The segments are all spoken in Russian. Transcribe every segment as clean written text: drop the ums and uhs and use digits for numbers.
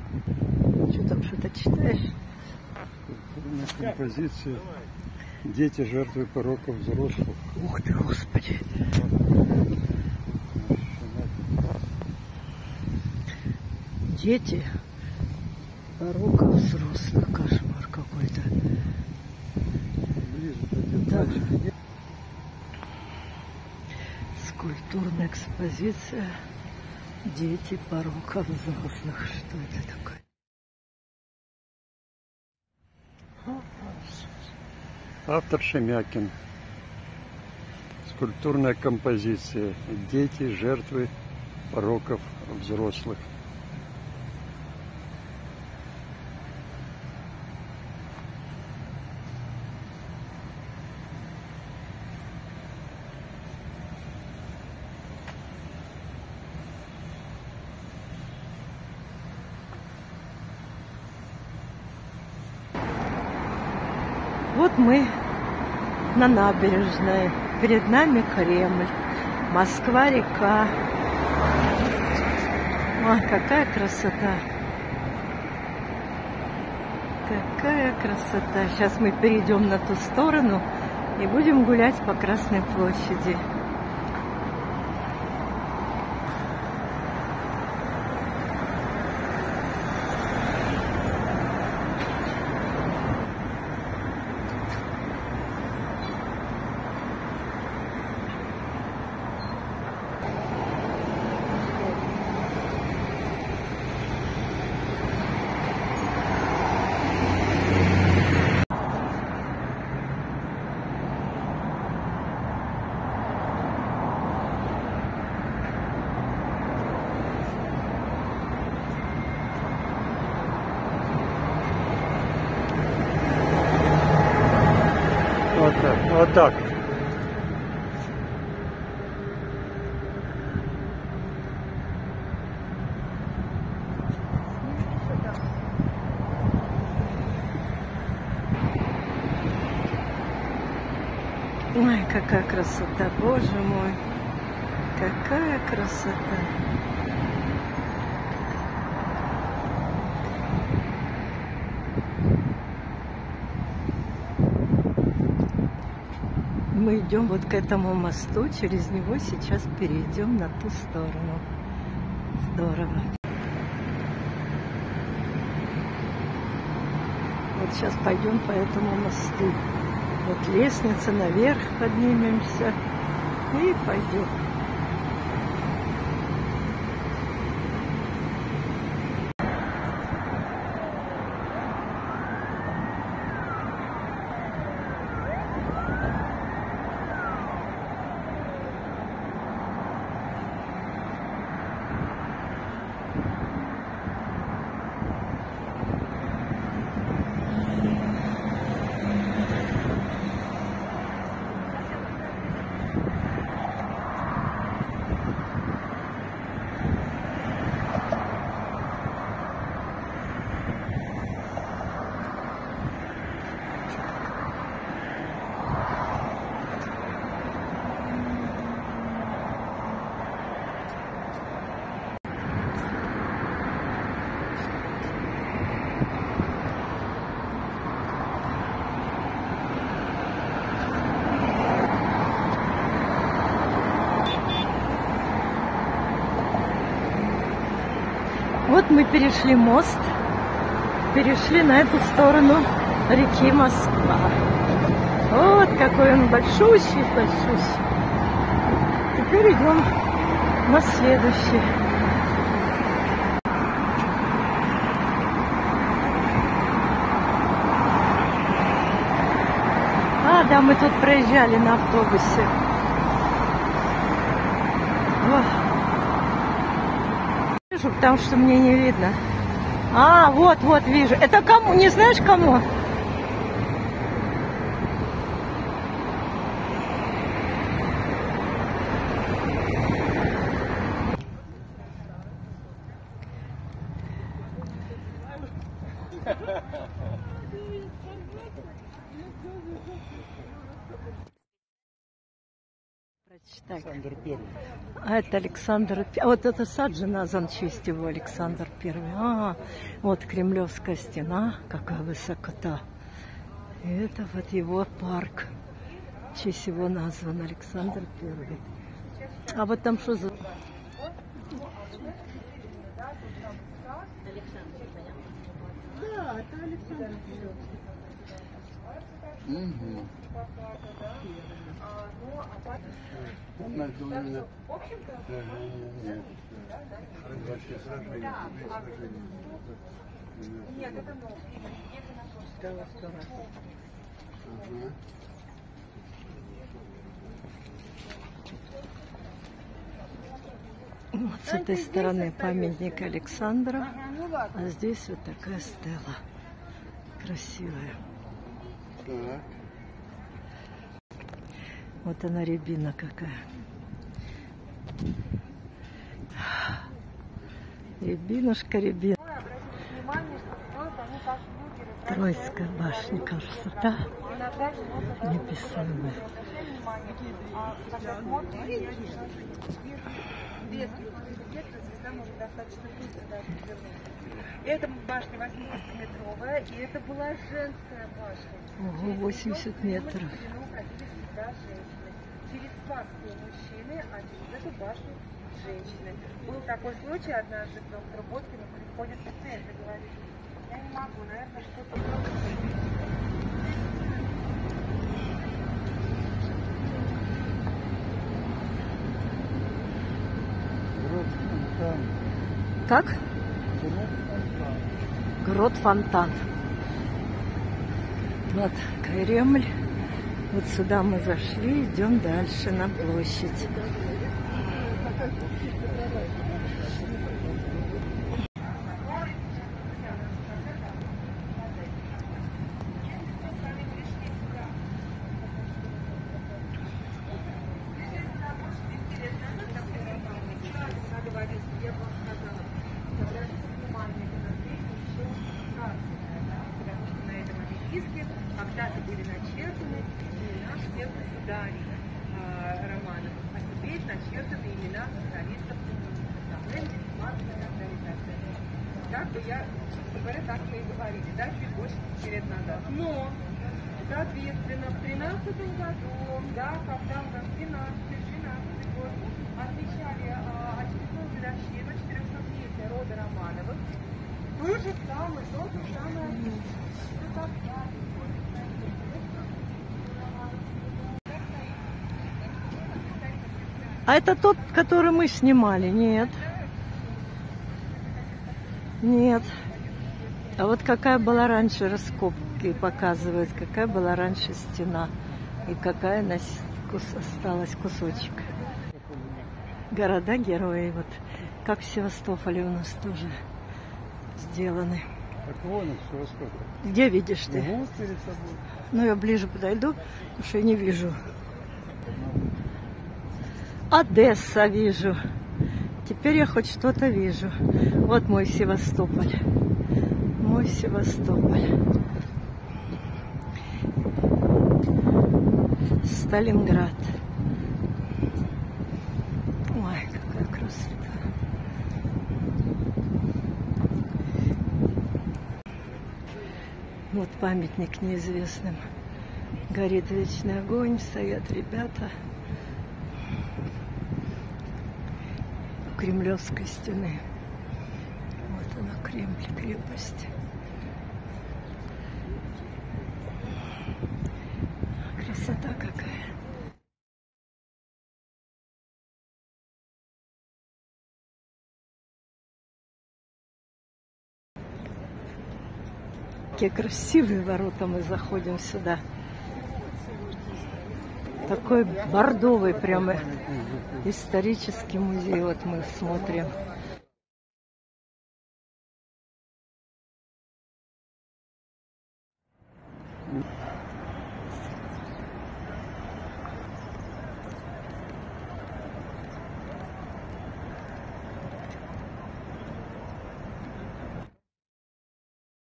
Что там, что-то читаешь? Композиция «Дети жертвы пороков взрослых». Ух ты, Господи! Дети пороков взрослых. Кошмар какой-то. Да. Скульптурная экспозиция «Дети пороков взрослых». Что это такое? Автор Шемякин. Скульптурная композиция «Дети жертвы пороков взрослых». Вот мы на набережной. Перед нами Кремль. Москва-река. Ой, какая красота. Какая красота. Сейчас мы перейдем на ту сторону и будем гулять по Красной площади. Вот так. Ой, какая красота, боже мой. Какая красота. Мы идем вот к этому мосту, через него сейчас перейдем на ту сторону. Здорово. Вот сейчас пойдем по этому мосту. Вот лестница, наверх поднимемся и пойдем. Вот мы перешли мост, перешли на эту сторону реки Москва. Вот какой он большущий, большущий. Теперь идем на следующий. А, да, мы тут проезжали на автобусе. Потому что мне не видно. А, вот вижу. Это кому? Не знаешь кому? Прочитай. Александр Первый. А это Александр I. А вот это сад же назван в честь его, Александр I. А, вот Кремлевская стена, какая высокота. И это вот его парк. В честь его назван Александр I. А вот там что за... Да, это Александр I. Угу. Нет, это новый. Вот с этой стороны памятник Александра, а здесь вот такая стела красивая. Так. Вот она, рябина какая. Рябинушка, рябина. Троицкая башня, красота неописуемая. Это башня 80-метровая, и это была женская башня. Ого, 80 метров. Через Спасскую мужчины, а через эту башню женщины. Был такой случай однажды, доктор Боткин приходит пациент и говорит: я не могу, наверное, что-то... Как? Грот-фонтан. Вот Кремль. Вот сюда мы зашли, идем дальше на площадь. Когда-то были начертаны имена всех государей Романовых, а теперь начертаны имена специалистов так бы я, говоря, так мы и говорили, да, чуть больше 10 лет назад. Но, соответственно, в 2013 году, да, когда у нас 12-13 год, отмечали очередную годовщину 400-летия рода Романовых, тот же самый А это тот, который мы снимали? Нет. Нет. А вот какая была раньше, раскопки показывают, какая была раньше стена. И какая осталась кусочек. Города-герои. Вот как в Севастополе у нас тоже сделаны. Так вон их Севастополь. Где видишь ты? Вот перед собой. Ну, я ближе подойду, потому что я не вижу. Одесса вижу. Теперь я хоть что-то вижу. Вот мой Севастополь. Мой Севастополь. Сталинград. Ой, какая красота. Вот памятник неизвестным. Горит вечный огонь, стоят ребята. Кремлевской стены. Вот она, Кремль, крепость. Красота какая. Какие красивые ворота, мы заходим сюда. Такой бордовый прямо исторический музей. Вот мы смотрим.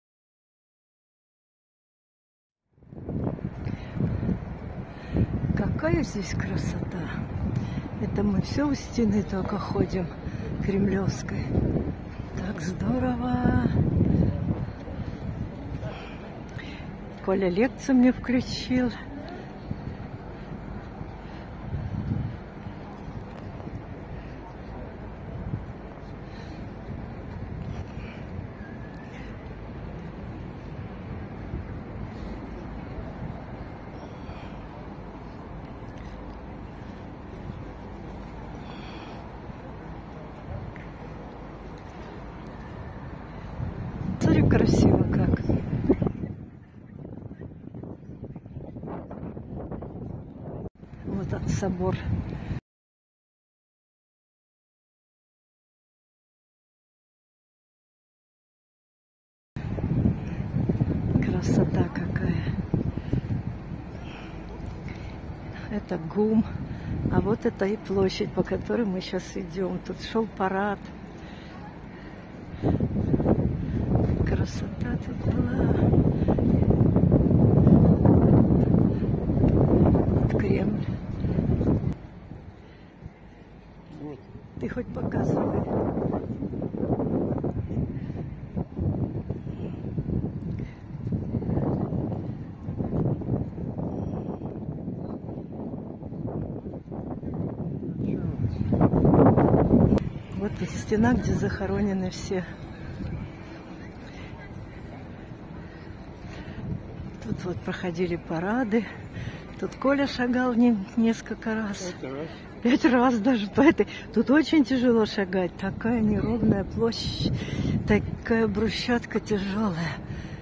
Как какая здесь красота. Это мы все у стены только ходим, Кремлевской. Так здорово. Коля лекцию мне включил. Смотри, красиво как. Вот он, собор. Красота какая. Это ГУМ. А вот это и площадь, по которой мы сейчас идем. Тут шел парад. Красота тут была. Вот Кремль. Вот. Ты хоть показывай. Вот тут стена, где захоронены все. Тут вот проходили парады. Тут Коля шагал несколько раз. 5 раз. 5 раз даже по этой. Тут очень тяжело шагать. Такая неровная площадь. Такая брусчатка тяжелая.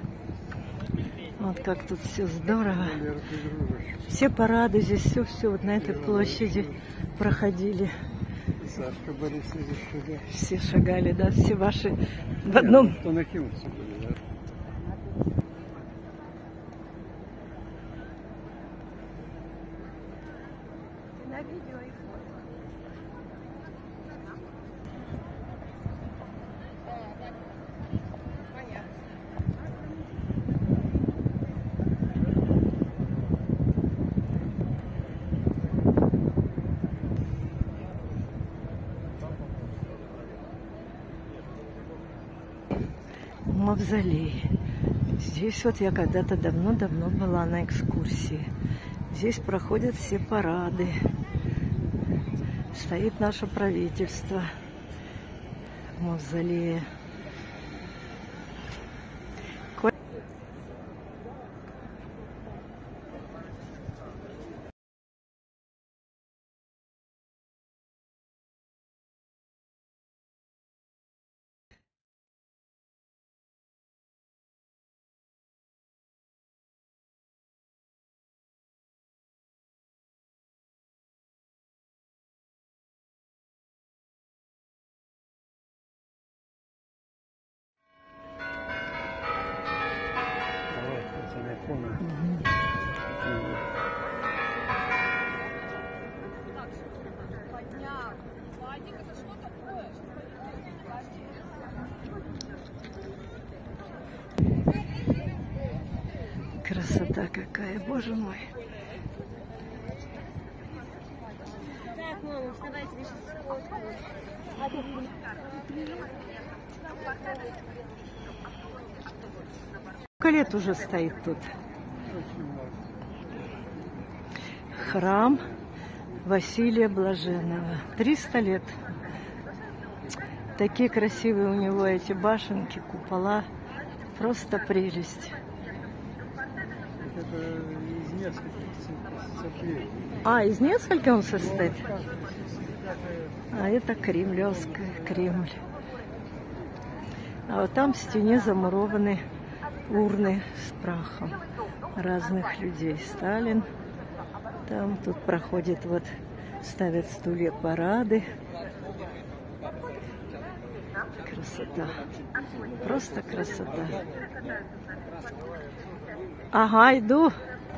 Вот как тут все здорово. Все парады здесь, все вот на этой площади проходили. Сашка Борисович шагал. Все шагали, да, все ваши в одном. Кто накинулся были, да? На видео и фото. Мавзолей. Здесь вот я когда-то давно-давно была на экскурсии. Здесь проходят все парады. Стоит наше правительство в мавзолее. Телефона. Красота какая, боже мой. Так, мама, вставайте, я сейчас сфоткаю. Сколько лет уже стоит тут? Храм Василия Блаженного. 300 лет. Такие красивые у него эти башенки, купола. Просто прелесть. Это из нескольких церквей. А, из нескольких он состоит? А это Кремлевская, Кремль. А вот там в стене замурованы урны с прахом разных людей. Сталин. Там тут проходит, вот ставят стулья парады. Красота. Просто красота. Ага, иду.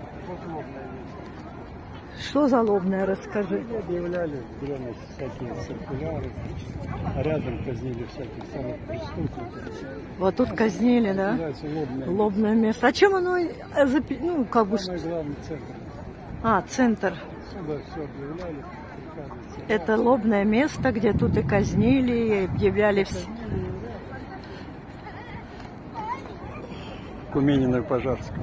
Что за лобная, расскажи. Объявляли прямо всякие циркуляры, а рядом казнили всяких самых преступников. Вот тут казнили, да? Называется лобное. Лобное место. А чем оно, ну, как бы... Самый главный центр. А, центр. Отсюда все объявляли. приказы. Это лобное место, где тут и казнили, и объявляли все. Куменина и Пожарскому.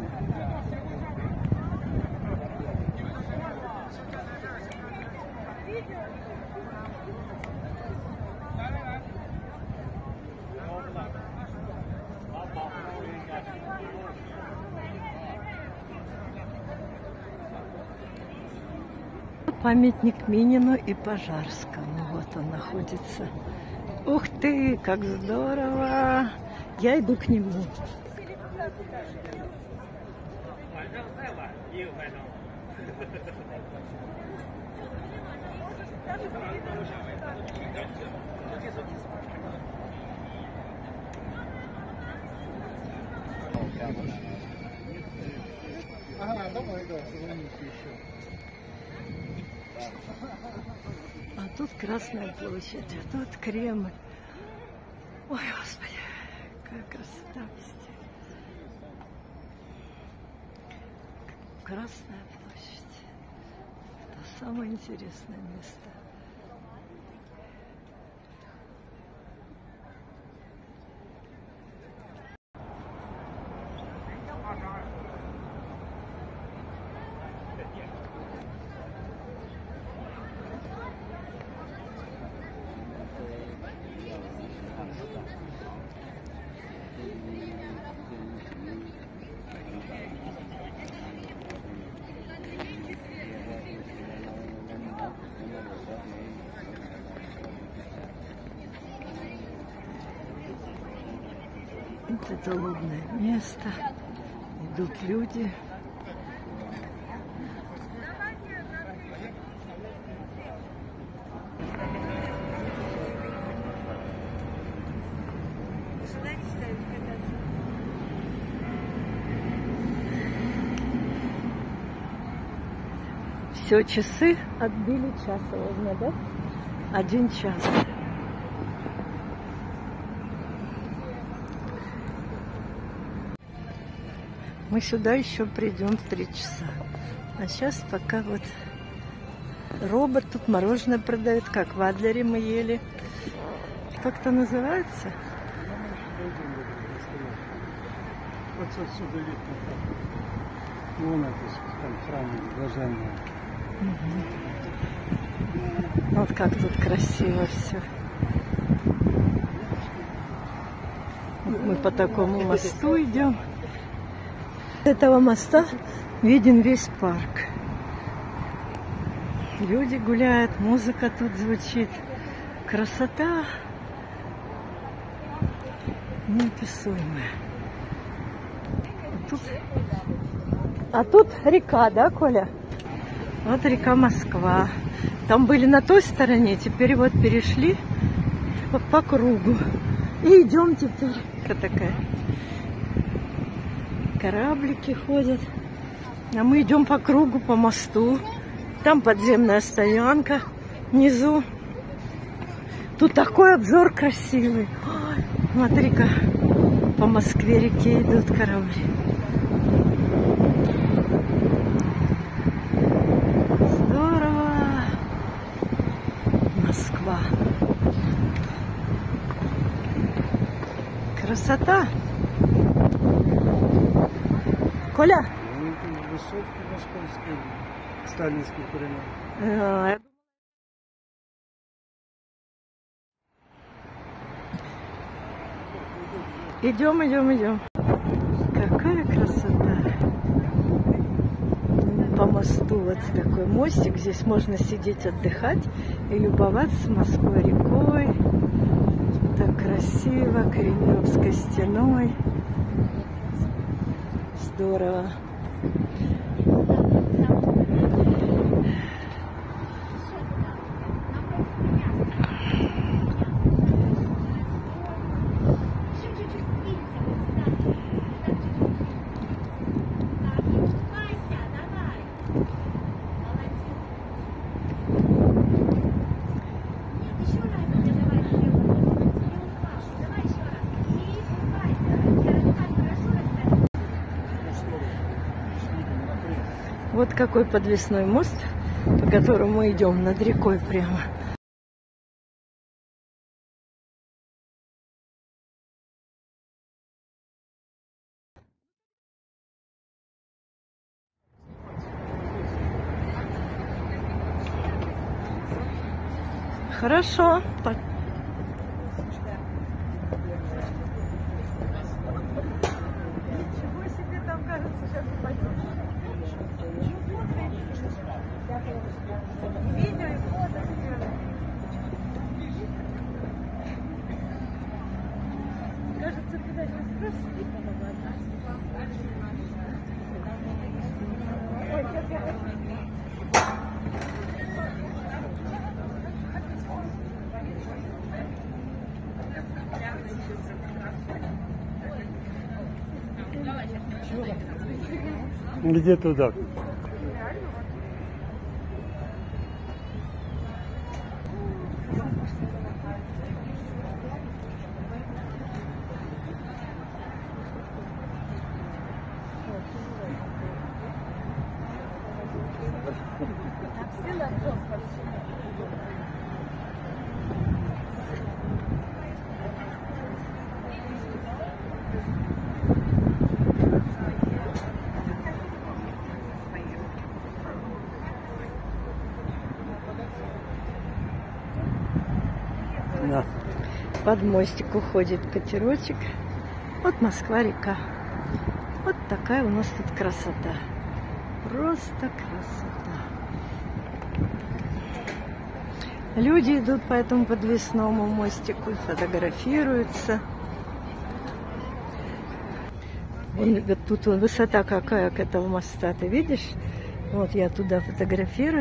Памятник Минину и Пожарскому. Вот он находится. Ух ты, как здорово! Я иду к нему. Ага, давай, да, позвоните еще. А тут Красная площадь, а тут Кремль. Ой, Господи, какая красота везде. Красная площадь. Это самое интересное место. Вот это лобное место. Идут люди. Все, часы отбили час ровно, да? 1 час. Мы сюда еще придем в 3 часа. А сейчас пока вот робот тут мороженое продает, как в Адлере мы ели. Как это называется? Вот отсюда видно. Вон это там храм Блаженного. Вот как тут красиво все. Мы по такому мосту идем. С этого моста виден весь парк. Люди гуляют, музыка тут звучит. Красота неописуемая. А тут река, да, Коля? Вот река Москва. Там были на той стороне, теперь вот перешли по кругу. И идем теперь. Это такая. Кораблики ходят. А мы идем по кругу, по мосту. Там подземная стоянка внизу. Тут такой обзор красивый. Ой, смотри-ка, по Москве реке идут корабли. Здорово. Москва. Красота. Коля? Высотки московские, сталинских времен. Идем, идем, идем. Какая красота. По мосту вот такой мостик. Здесь можно сидеть, отдыхать и любоваться Москвой рекой. Так красиво, Кремлевской стеной. Здорово. Вот какой подвесной мост по которому мы идем над рекой прямо. Хорошо. Где туда? Да. Под мостик уходит катерочек. Вот Москва-река. Вот такая у нас тут красота. Просто красота. Люди идут по этому подвесному мостику, фотографируются. Вот тут высота какая к этому моста, ты видишь? Вот я туда фотографирую.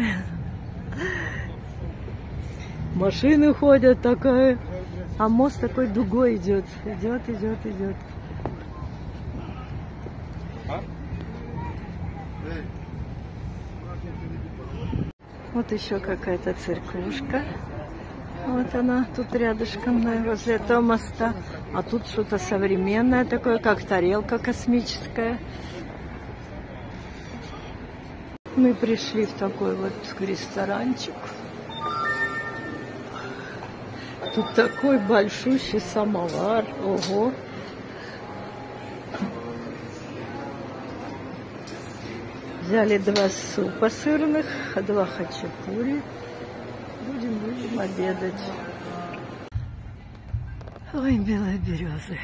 Машины ходят такая, а мост такой дугой идет. Идет, идет, идет. Вот еще какая-то церквушка. Вот она тут рядышком, возле этого моста. А тут что-то современное такое, как тарелка космическая. Мы пришли в такой вот ресторанчик. Тут такой большущий самовар. Ого! Взяли 2 супа сырных, 2 хачапури. Будем обедать. Ой, белые березы.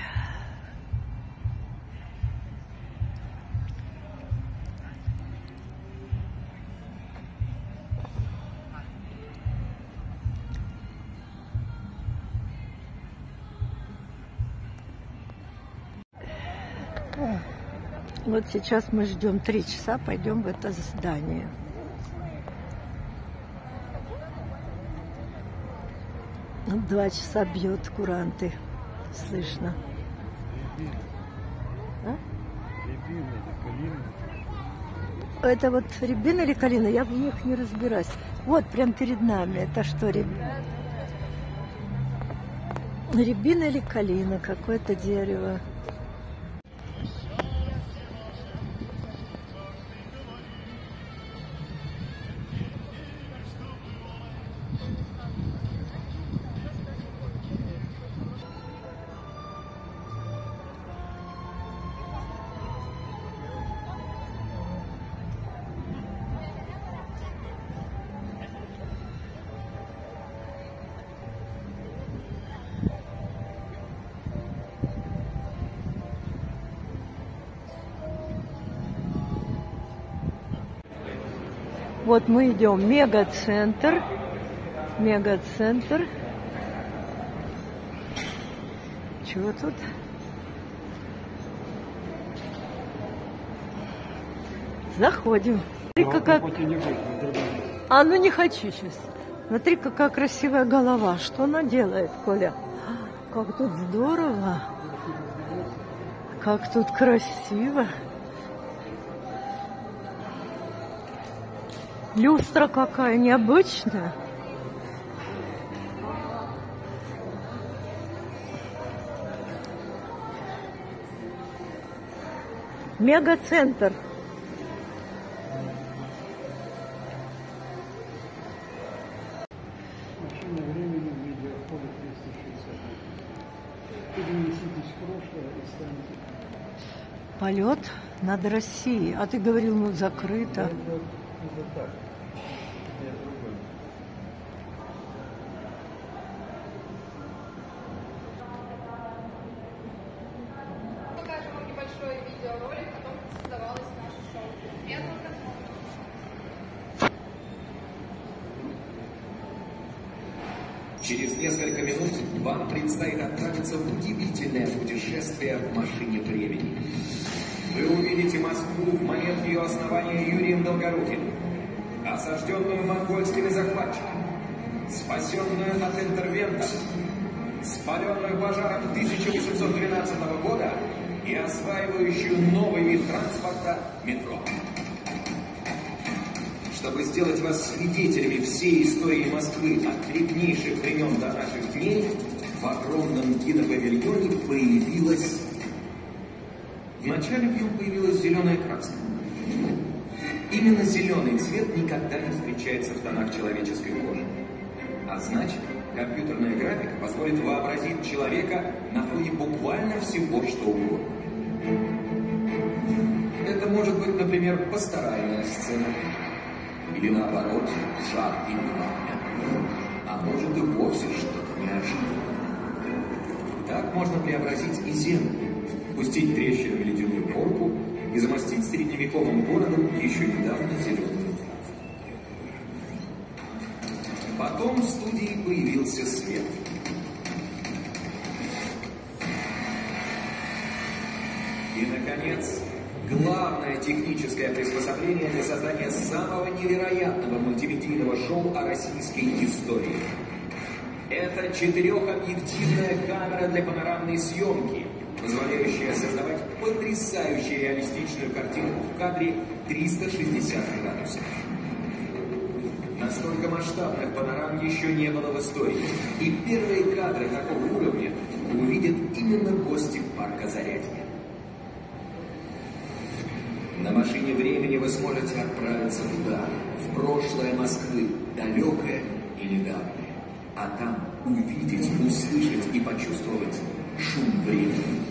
Вот сейчас мы ждем 3 часа, пойдем в это здание. Вот 2 часа бьет куранты, слышно. А? Это вот рябина или калина? Я в них не разбираюсь. Вот, прям перед нами. Это что, рябина или калина? Какое-то дерево. Вот мы идем мегацентр. Мегацентр. Чего тут? Заходим. Смотри, какая... А ну не хочу сейчас. Смотри, какая красивая голова. Что она делает, Коля? Как тут здорово. Как тут красиво. Люстра какая необычная. Мегацентр. перенеситесь в прошлое и станете. Полет над Россией. А ты говорил, ну закрыто. Это так. Я другой. Покажем вам небольшой видеоролик о том, как создавалось наше шоу. Приятного просмотра. Через несколько минут вам предстоит отправиться в удивительное путешествие в машине времени. Вы увидите Москву в момент ее основания Юрием Долгоруким, осажденную монгольскими захватчиками, спасенную от интервентов, спаленную пожаром 1812 года и осваивающую новый вид транспорта – метро. Чтобы сделать вас свидетелями всей истории Москвы от древнейших времен до наших дней, в огромном кинопавильоне появилась... Вначале в нем появилась зеленая краска. Именно зеленый цвет никогда не встречается в тонах человеческой кожи. А значит, компьютерная графика позволит вообразить человека на фоне буквально всего, что угодно. Это может быть, например, пасторальная сцена. Или наоборот, жар и пламя. А может и вовсе что-то неожиданное. Так можно преобразить и землю, пустить трещинами ледяную корку и замостить средневековым городом еще недавно зеленую траву. Потом в студии появился свет. И, наконец, главное техническое приспособление для создания самого невероятного мультимедийного шоу о российской истории. Это 4-объективная камера для панорамной съемки, позволяющая создавать потрясающе реалистичную картинку в кадре 360 градусов. Настолько масштабных панорам еще не было в истории, и первые кадры такого уровня увидят именно гости парка Зарядье. На машине времени вы сможете отправиться туда, в прошлое Москвы, далекое и недавнее. А там увидеть, услышать и почувствовать шум времени.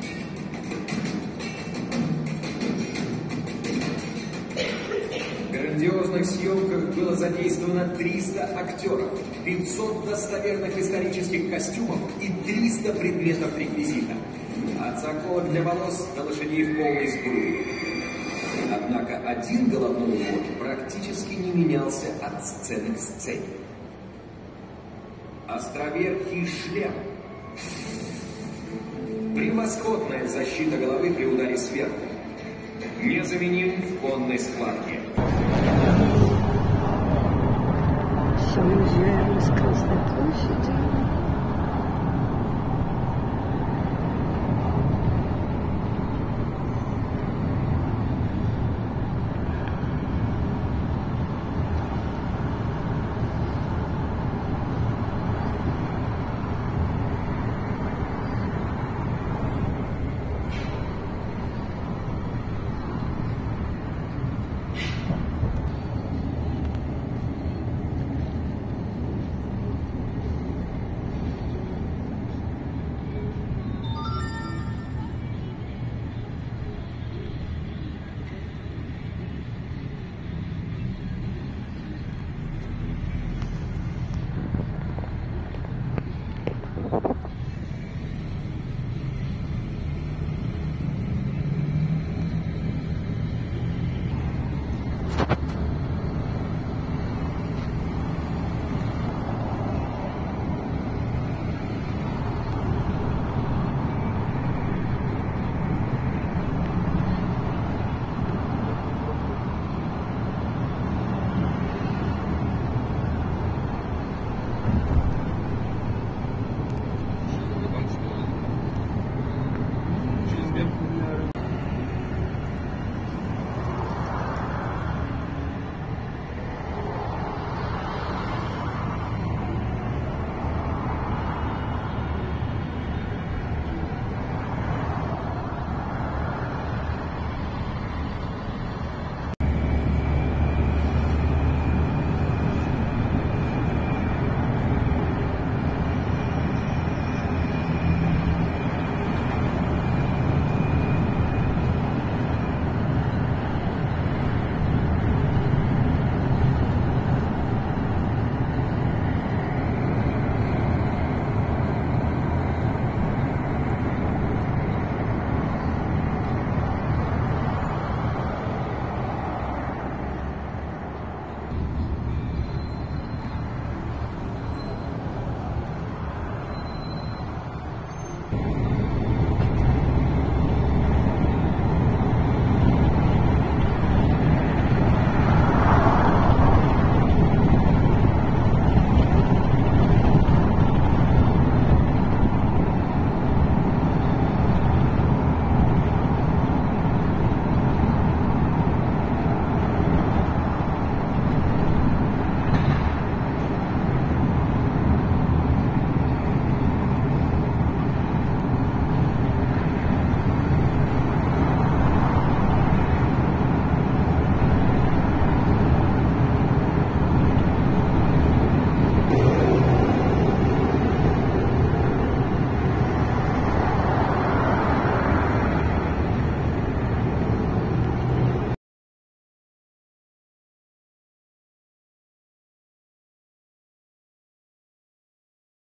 В грандиозных съемках было задействовано 300 актеров, 500 достоверных исторических костюмов и 300 предметов реквизита. От заколок для волос до лошадей в полной сбруе. Однако один головной убор практически не менялся от сцены к сцене. Островерхий шлем. Превосходная защита головы при ударе сверху. Незаменим в конной схватке. Все, уезжаем с Красной площади.